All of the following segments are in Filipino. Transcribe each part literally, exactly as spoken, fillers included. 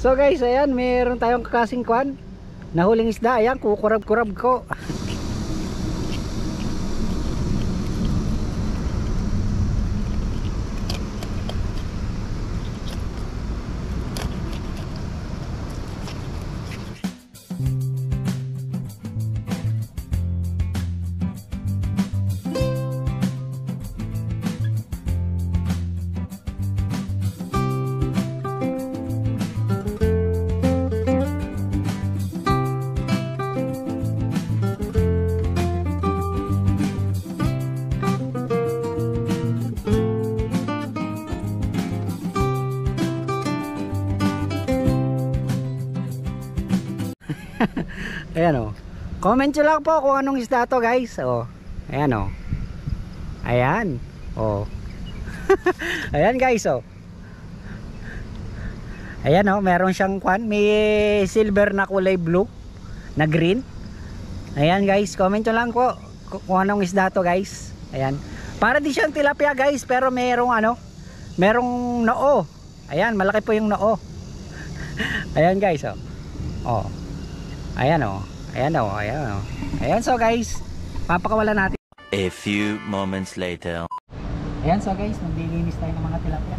So guys, ayan, mayroon tayong kakasing kwan. Nahuling isda, ayan, kukurab-kurab ko. Ayan o. Comment nyo lang po kung anong isda to guys. O. Ayan o. Ayan. O. Ayan guys o. Ayan o. Meron siyang kwan. May silver na kulay blue. Na green. Ayan guys. Comment nyo lang po kung anong isda to guys. Ayan. Para di siyang tilapia guys. Pero merong ano. Merong noo. Ayan. Malaki po yung noo. Ayan guys o. O. Ayan o. Ayan o. Ayan o. Ayan, so guys, papakawalan natin. A few moments later. Ayan, so guys, maglilinis tayo ng mga tilapia.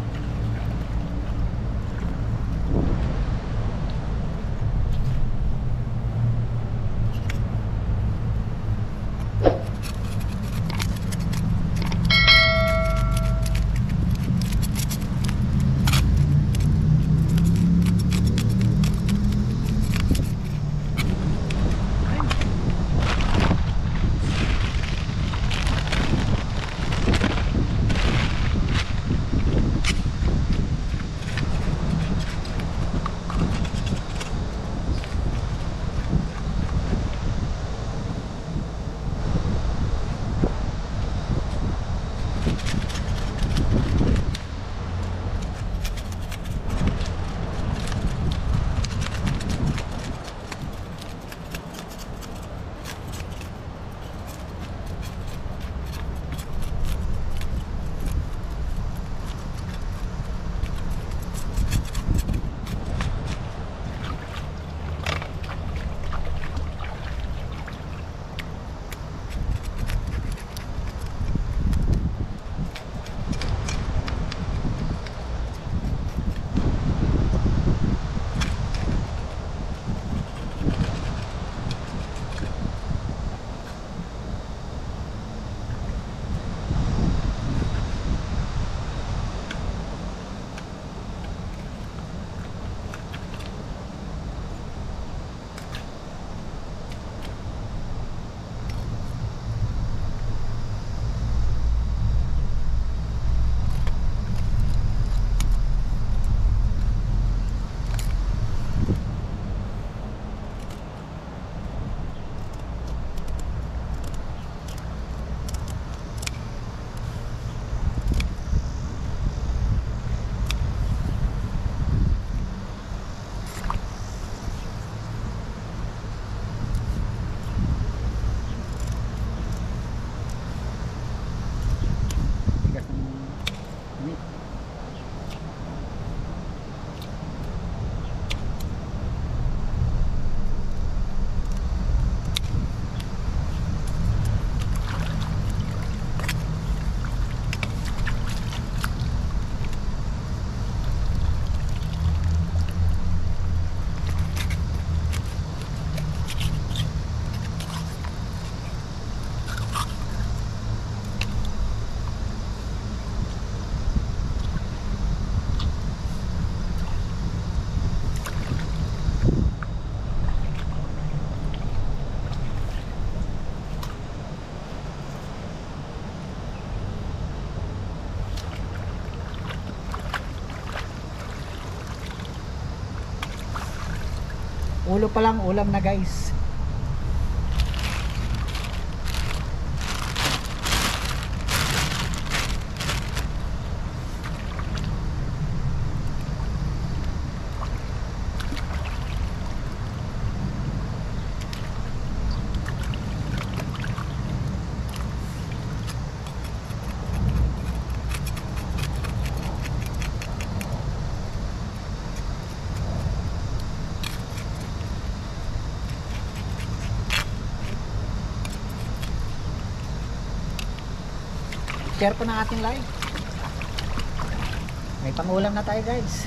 Ulo pa lang, ulam na guys. share po ng ating live. May pangulam na tayo guys.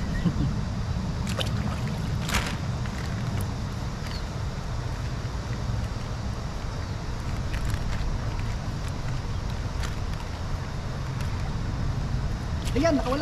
Ayan, nakawala.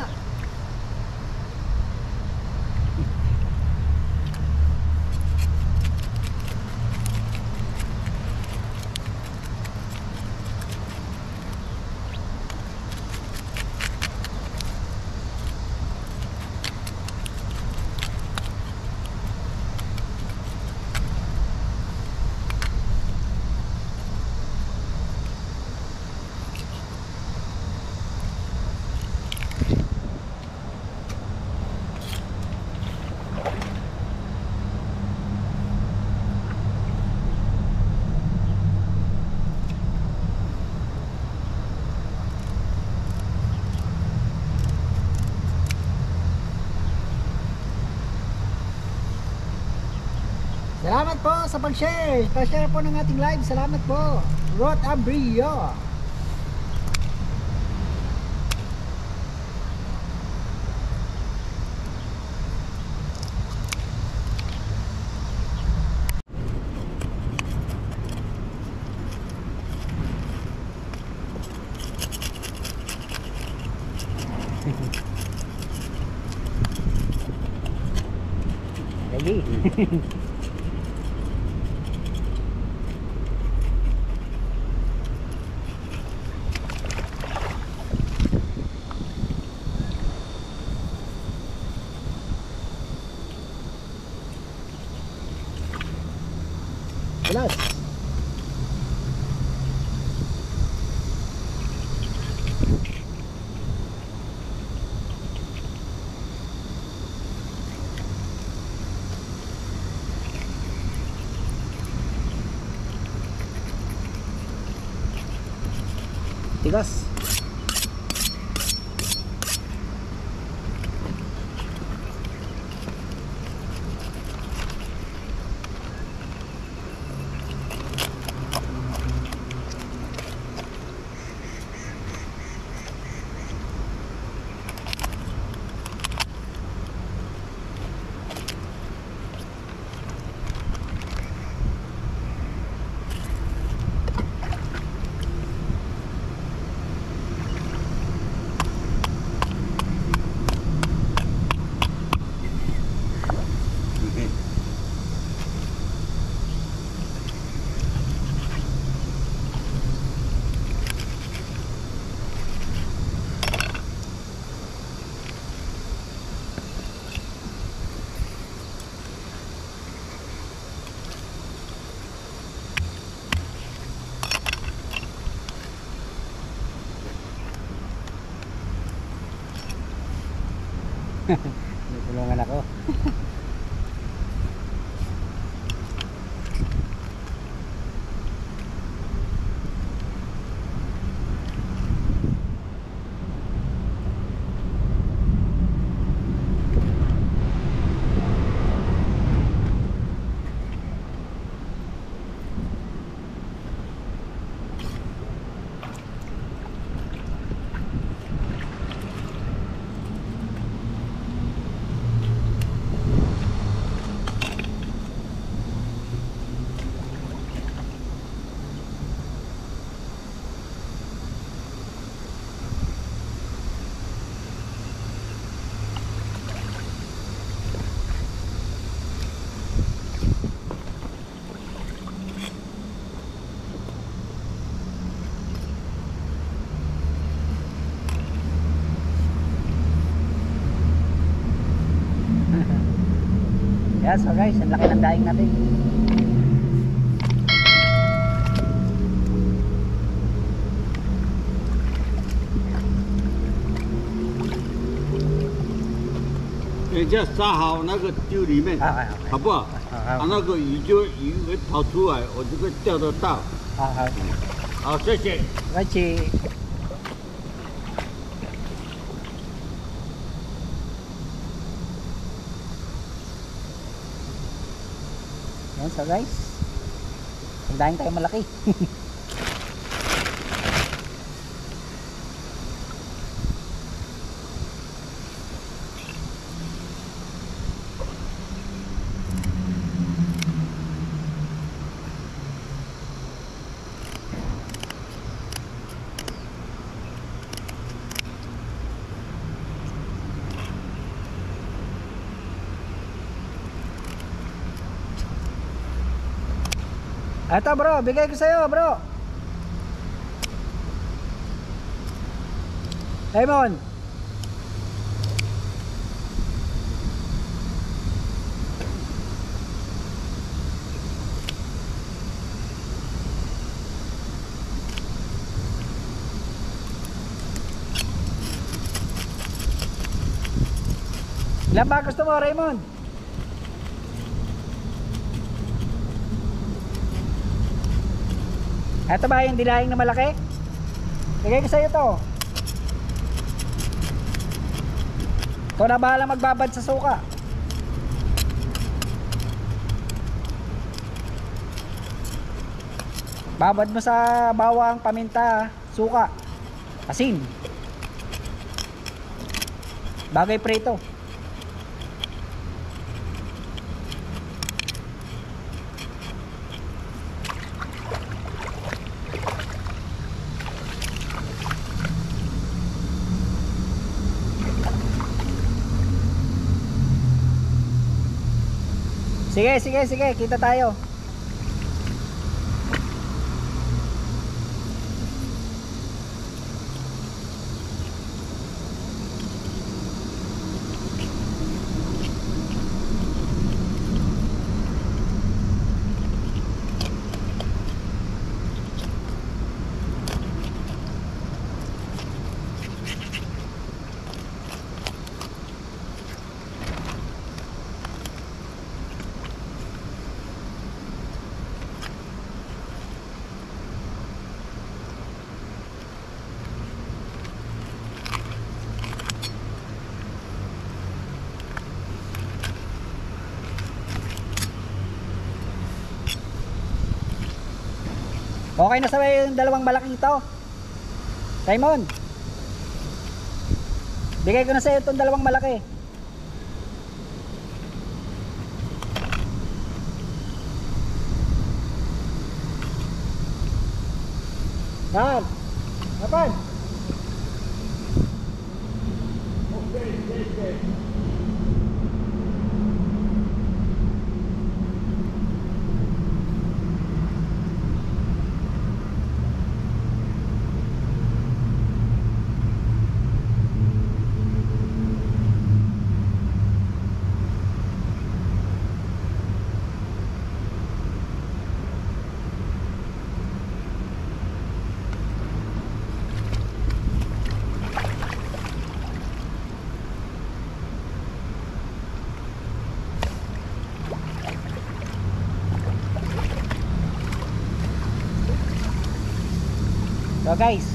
Salamat po sa pag-share. Pa-share po ng ating live. Salamat po. Rod Abrio. Lagi. Plus. Tigas. May tulungan ako. Yeah, so guys, ang laki ng daing natin. 人家扎好那个丢里面， 啊好好不好？ 好啊，那个鱼就鱼会跑出来，我就会钓得到。 好好， 好，谢谢。 拜拜。Yan, so guys, ang daing tayo malaki. Eto bro, bigay ko sa'yo bro. Raymond. Ilan ba gusto mo, Raymond? Eto ba yung dilaing na malaki? Bigay ko sa'yo to. Ikaw na bahala magbabad sa suka. Babad mo sa bawang, paminta, suka, asin. Bagay prito. Sige, sige, sige, kita tayo. Okay na sa yung dalawang malaking ito, Raymond. Bigay ko na sa iyo itong dalawang malaki. Yan. Kapan? Okay, okay, okay. So guys,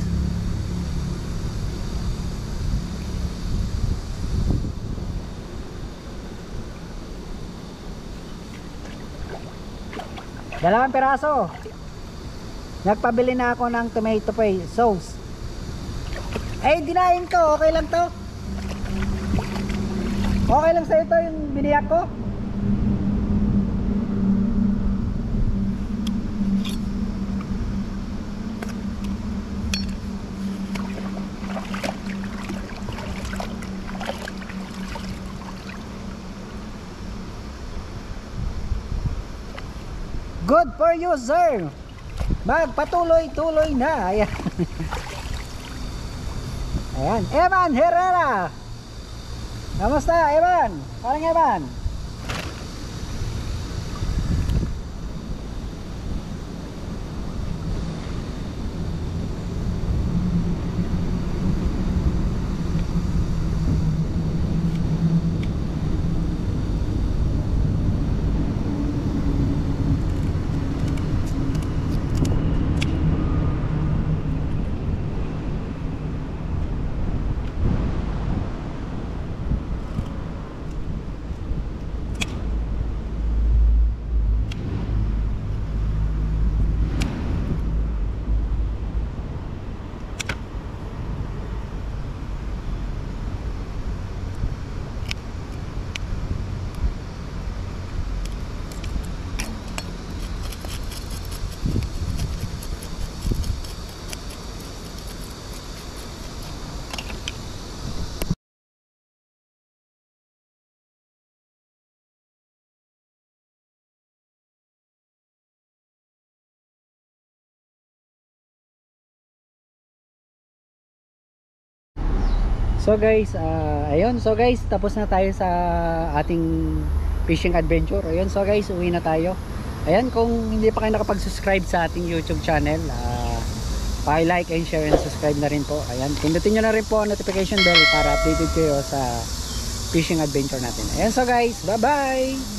dalawang piraso. Nagpabili na ako ng tomato paste sauce. Eh, dinahin ko, okay lang to. Okay lang sa'yo to yung biniyak ko. Good for you, sir. Magpatuloy-tuloy na. Ayan. Ayan. Evan Herrera. Kamusta, Evan? Parang Evan. So guys, uh, ayun. So guys, tapos na tayo sa ating fishing adventure. Ayun, so guys, uwi na tayo. Ayan, kung hindi pa kayo nakapag-subscribe sa ating YouTube channel, uh, pa-like and share and subscribe na rin po. Ayan, pindutin nyo na rin po ang notification bell para updated kayo sa fishing adventure natin. Ayan, so guys, bye bye!